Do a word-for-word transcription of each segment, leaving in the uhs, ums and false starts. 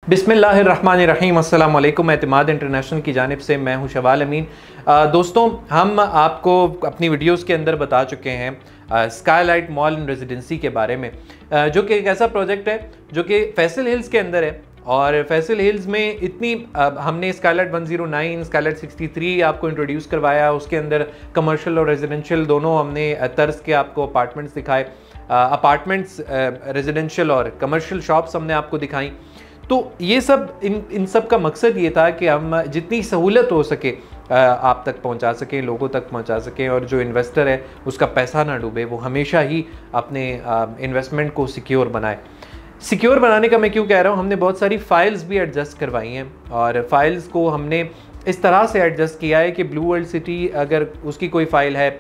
बिस्मिल्लाहिर्रहमानिर्रहीम अस्सलाम वालेकुम। एतमाद इंटरनेशनल की जानिब से मैं हूं शवाल अमीन। आ, दोस्तों, हम आपको अपनी वीडियोस के अंदर बता चुके हैं स्काईलाइट मॉल एंड रेजिडेंसी के बारे में, आ, जो कि एक ऐसा प्रोजेक्ट है जो कि फैसल हिल्स के अंदर है। और फैसल हिल्स में इतनी आ, हमने Skylight one zero nine, Skylight sixty three आपको इंट्रोड्यूस करवाया। उसके अंदर कमर्शियल और रेजिडेंशियल दोनों हमने तर्ज के आपको अपार्टमेंट्स दिखाए, अपार्टमेंट्स रेजिडेंशियल और कमर्शियल शॉप्स हमने आपको दिखाई। तो ये सब इन इन सब का मकसद ये था कि हम जितनी सहूलत हो सके आप तक पहुंचा सकें, लोगों तक पहुंचा सकें, और जो इन्वेस्टर है उसका पैसा ना डूबे, वो हमेशा ही अपने इन्वेस्टमेंट को सिक्योर बनाए। सिक्योर बनाने का मैं क्यों कह रहा हूँ, हमने बहुत सारी फ़ाइल्स भी एडजस्ट करवाई हैं और फाइल्स को हमने इस तरह से एडजस्ट किया है कि ब्लू वर्ल्ड सिटी अगर उसकी कोई फ़ाइल है,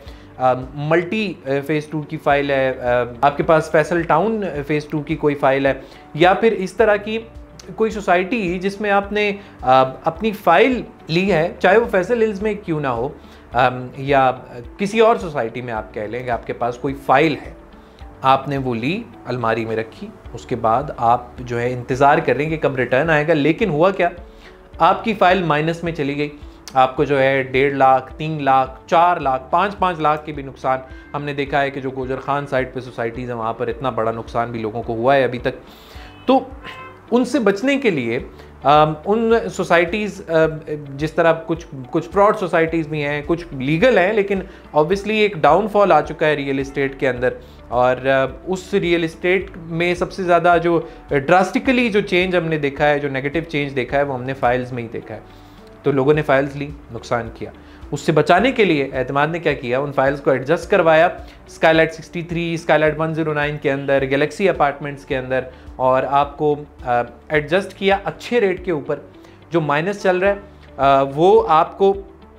मल्टी फ़ेज़ टू की फ़ाइल है, uh, आपके पास फैसल टाउन फ़ेज़ टू की कोई फ़ाइल है, या फिर इस तरह की कोई सोसाइटी जिसमें आपने आ, अपनी फ़ाइल ली है, चाहे वो फैसल हिल्स में क्यों ना हो, आ, या किसी और सोसाइटी में आप कह लें कि आपके पास कोई फ़ाइल है, आपने वो ली, अलमारी में रखी, उसके बाद आप जो है इंतज़ार कर रहे हैं कि कब रिटर्न आएगा। लेकिन हुआ क्या, आपकी फ़ाइल माइनस में चली गई, आपको जो है डेढ़ लाख, तीन लाख, चार लाख, पाँच पाँच लाख के भी नुकसान हमने देखा है कि जो गोजर खान साइड पे सोसाइटीज़ हैं वहाँ पर इतना बड़ा नुकसान भी लोगों को हुआ है अभी तक। तो उनसे बचने के लिए आ, उन सोसाइटीज़, जिस तरह कुछ कुछ फ्रॉड सोसाइटीज़ भी हैं, कुछ लीगल हैं, लेकिन ऑब्वियसली एक डाउनफॉल आ चुका है रियल इस्टेट के अंदर। और आ, उस रियल इस्टेट में सबसे ज़्यादा जो ड्रास्टिकली जो चेंज हमने देखा है, जो नेगेटिव चेंज देखा है, वो हमने फाइल्स में ही देखा है। तो लोगों ने फाइल्स ली, नुकसान किया। उससे बचाने के लिए एतमाद ने क्या किया, उन फाइल्स को एडजस्ट करवाया Skylight sixty three, Skylight one zero nine के अंदर, गैलेक्सी अपार्टमेंट्स के अंदर, और आपको एडजस्ट किया अच्छे रेट के ऊपर। जो माइनस चल रहा है आ, वो आपको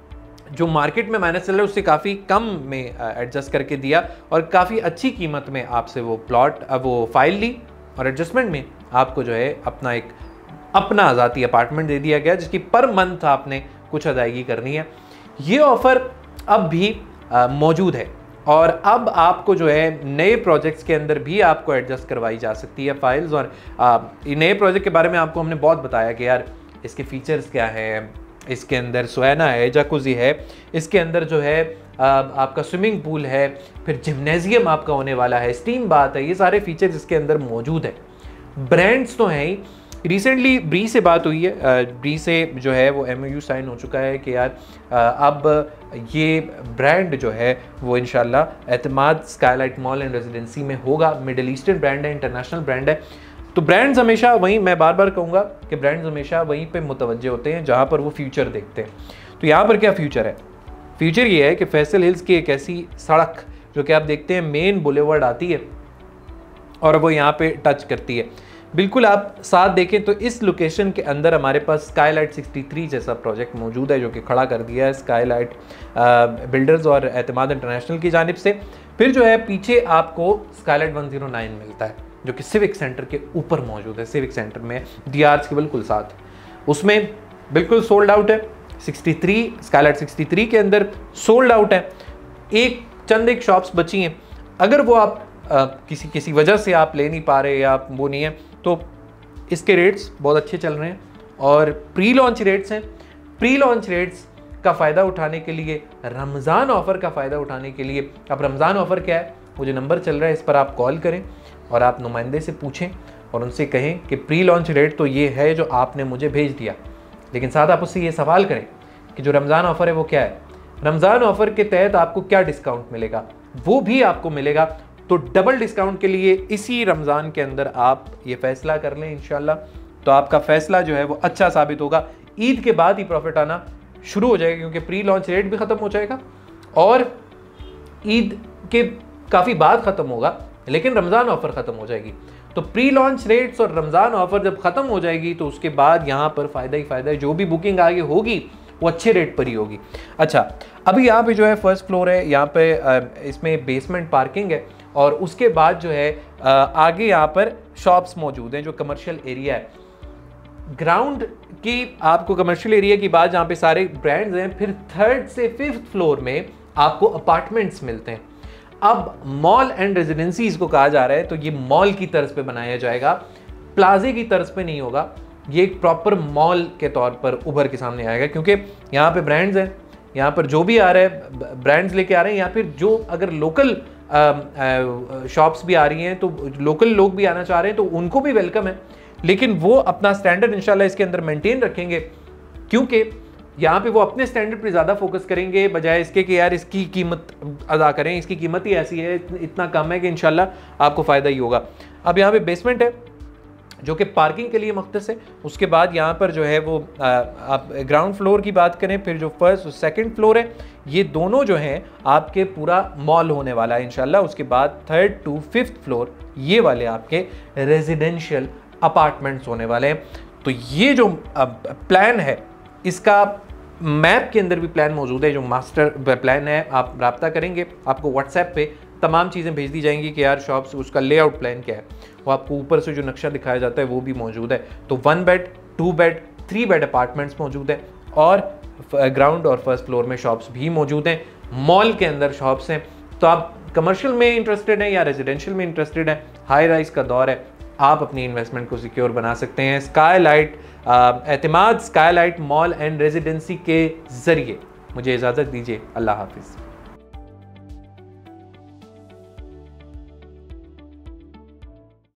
जो मार्केट में माइनस चल रहा है उससे काफ़ी कम में एडजस्ट करके दिया, और काफ़ी अच्छी कीमत में आपसे वो प्लॉट, वो फाइल ली, और एडजस्टमेंट में आपको जो है अपना एक अपना आज़ादी अपार्टमेंट दे दिया गया, जिसकी पर मंथ आपने कुछ अदायगी करनी है। ये ऑफ़र अब भी मौजूद है, और अब आपको जो है नए प्रोजेक्ट्स के अंदर भी आपको एडजस्ट करवाई जा सकती है फाइल्स। और नए प्रोजेक्ट के बारे में आपको हमने बहुत बताया कि यार इसके फीचर्स क्या हैं, इसके अंदर सोएना है, जकूज़ी है, इसके अंदर जो है आ, आपका स्विमिंग पूल है, फिर जिम्नेजियम आपका होने वाला है, स्टीम बाथ है, ये सारे फीचर्स इसके अंदर मौजूद है। ब्रांड्स तो हैं ही। रिसेंटली ब्री से बात हुई है, ब्री से जो है वो एमओयू साइन हो चुका है कि यार अब ये ब्रांड जो है वो इंशाल्लाह एतमाद स्काईलाइट मॉल एंड रेजिडेंसी में होगा। मिडिल ईस्टर्न ब्रांड है, इंटरनेशनल ब्रांड है। तो ब्रांड्स हमेशा वहीं, मैं बार बार कहूँगा कि ब्रांड्स हमेशा वहीं पे मुतवज्जे होते हैं जहाँ पर वो फ्यूचर देखते हैं। तो यहाँ पर क्या फ्यूचर है, फ्यूचर ये है कि फैसल हिल्स की एक ऐसी सड़क जो कि आप देखते हैं मेन बुलेवर्ड आती है और वो यहाँ पे टच करती है। बिल्कुल आप साथ देखें तो इस लोकेशन के अंदर हमारे पास स्काईलाइट सिक्सटी थ्री जैसा प्रोजेक्ट मौजूद है, जो कि खड़ा कर दिया है स्काईलाइट बिल्डर्स और एतमाद इंटरनेशनल की जानिब से। फिर जो है पीछे आपको स्काईलाइट वन ज़ीरो नाइन मिलता है, जो कि सिविक सेंटर के ऊपर मौजूद है, सिविक सेंटर में डी आर्स के बिल्कुल साथ। उसमें बिल्कुल सोल्ड आउट है। Sixty three Skylight sixty three के अंदर सोल्ड आउट है, एक चंद एक शॉप्स बची हैं। अगर वो आप आ, किसी किसी वजह से आप ले नहीं पा रहे या आप वो नहीं है, तो इसके रेट्स बहुत अच्छे चल रहे हैं और प्री लॉन्च रेट्स हैं। प्री लॉन्च रेट्स का फ़ायदा उठाने के लिए, रमज़ान ऑफ़र का फ़ायदा उठाने के लिए, अब रमज़ान ऑफ़र क्या है, वो जो नंबर चल रहा है इस पर आप कॉल करें और आप नुमाइंदे से पूछें और उनसे कहें कि प्री लॉन्च रेट तो ये है जो आपने मुझे भेज दिया, लेकिन साथ आप उससे ये सवाल करें कि जो रमज़ान ऑफ़र है वो क्या है, रमज़ान ऑफ़र के तहत आपको क्या डिस्काउंट मिलेगा, वो भी आपको मिलेगा। तो डबल डिस्काउंट के लिए इसी रमज़ान के अंदर आप ये फ़ैसला कर लें इंशाल्लाह, तो आपका फ़ैसला जो है वो अच्छा साबित होगा। ईद के बाद ही प्रॉफिट आना शुरू हो जाएगा, क्योंकि प्री लॉन्च रेट भी ख़त्म हो जाएगा और ईद के काफ़ी बाद ख़त्म होगा, लेकिन रमज़ान ऑफ़र ख़त्म हो जाएगी। तो प्री लॉन्च रेट्स और रमज़ान ऑफ़र जब ख़त्म हो जाएगी तो उसके बाद यहाँ पर फ़ायदा ही फ़ायदा है। जो भी बुकिंग आगे होगी वो अच्छे रेट पर ही होगी। अच्छा, अभी यहाँ पे जो है फर्स्ट फ्लोर है, यहाँ पे इसमें बेसमेंट पार्किंग है, और उसके बाद जो है आगे यहाँ पर शॉप्स मौजूद हैं, जो कमर्शियल एरिया है। ग्राउंड की आपको कमर्शियल एरिया की बात, जहाँ पे सारे ब्रांड्स हैं, फिर थर्ड से फिफ्थ फ्लोर में आपको अपार्टमेंट्स मिलते हैं। अब मॉल एंड रेजिडेंसी इसको कहा जा रहा है, तो ये मॉल की तर्ज पे बनाया जाएगा, प्लाजे की तर्ज पे नहीं होगा। ये एक प्रॉपर मॉल के तौर पर उभर के सामने आएगा, क्योंकि यहाँ पे ब्रांड्स हैं, यहाँ पर जो भी आ रहा है ब्रांड्स लेके आ रहे हैं, या फिर जो अगर लोकल शॉप्स भी आ रही हैं तो लोकल लोग भी आना चाह रहे हैं तो उनको भी वेलकम है, लेकिन वो अपना स्टैंडर्ड इंशाल्लाह इसके अंदर मेंटेन रखेंगे, क्योंकि यहाँ पे वो अपने स्टैंडर्ड पे ज़्यादा फोकस करेंगे बजाय इसके कि यार इसकी कीमत अदा करें, इसकी कीमत ही ऐसी है, इतना कम है कि इंशाल्लाह आपको फ़ायदा ही होगा। अब यहाँ पे बेसमेंट है जो कि पार्किंग के लिए मख्तस है। उसके बाद यहाँ पर जो है वो आ, आप ग्राउंड फ्लोर की बात करें, फिर जो फर्स्ट और सेकंड फ्लोर है, ये दोनों जो हैं आपके पूरा मॉल होने वाला है इंशाल्लाह। उसके बाद थर्ड टू फिफ्थ फ्लोर ये वाले आपके रेजिडेंशियल अपार्टमेंट्स होने वाले हैं। तो ये जो प्लान है, इसका मैप के अंदर भी प्लान मौजूद है, जो मास्टर प्लान है आप रब्ता करेंगे, आपको व्हाट्सएप पे तमाम चीज़ें भेज दी जाएंगी कि यार शॉप्स उसका लेआउट प्लान क्या है, वो आपको ऊपर से जो नक्शा दिखाया जाता है वो भी मौजूद है। तो one bed, two bed, three bed apartments मौजूद है और ग्राउंड और फर्स्ट फ्लोर में शॉप्स भी मौजूद हैं, मॉल के अंदर शॉप्स हैं। तो आप कमर्शियल में इंटरेस्टेड हैं या रेजिडेंशियल में इंटरेस्टेड हैं, हाई राइज का दौर है, आप अपनी इन्वेस्टमेंट को सिक्योर बना सकते हैं स्काईलाइट एतमाद स्काईलाइट मॉल एंड रेजिडेंसी के ज़रिए। मुझे इजाज़त दीजिए, अल्लाह हाफिज़।